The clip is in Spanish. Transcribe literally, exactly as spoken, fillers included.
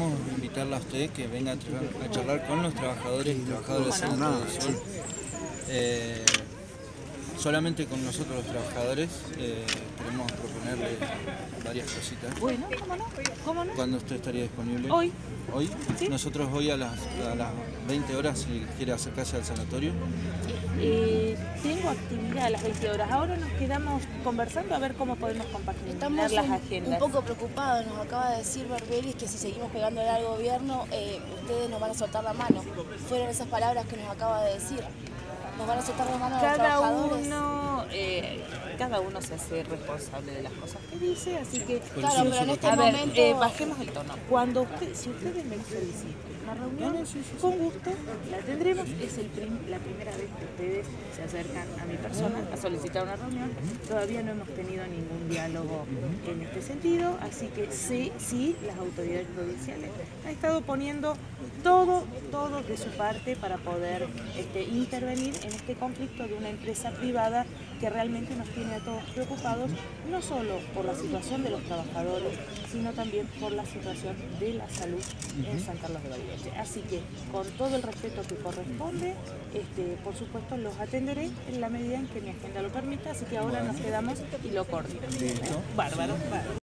queremos invitarla a usted que venga a, tra- a charlar con los trabajadores y trabajadoras del Centro de Sol. Eh, solamente con nosotros los trabajadores eh, queremos proponerle varias cositas. Bueno, ¿cómo no? ¿Cómo no? ¿Cuándo usted estaría disponible? Hoy. ¿Hoy? ¿Sí? Nosotros hoy a las, a las veinte horas, si quiere acercarse al sanatorio. Eh, tengo actividad a las veinte horas. Ahora nos quedamos conversando a ver cómo podemos compaginar Estamos las un, agendas. un poco preocupados, nos acaba de decir Barberis que si seguimos pegándole al gobierno, eh, ustedes nos van a soltar la mano. Fueron esas palabras que nos acaba de decir. Nos van a soltar la mano a los Cada trabajadores. uno, eh, cada uno se hace responsable de las cosas que dice, así que Claro, pero en este a ver, momento... eh, bajemos el tono. Cuando usted, si ustedes me solicitan una reunión, con gusto la tendremos. Es el prim, la primera vez que ustedes se acercan a mi persona a solicitar una reunión. Todavía no hemos tenido ningún diálogo en este sentido, así que sí, sí, las autoridades provinciales han estado poniendo todo, todo de su parte para poder este, intervenir en este conflicto de una empresa privada que realmente nos tiene a todos preocupados, no solo por la situación de los trabajadores, sino también por la situación de la salud en San Carlos de Bariloche. Así que, con todo el respeto que corresponde, este, por supuesto los atenderé en la medida en que mi agenda lo permita, así que ahora nos quedamos y lo coordinamos. Listo. Bárbaro, bárbaro.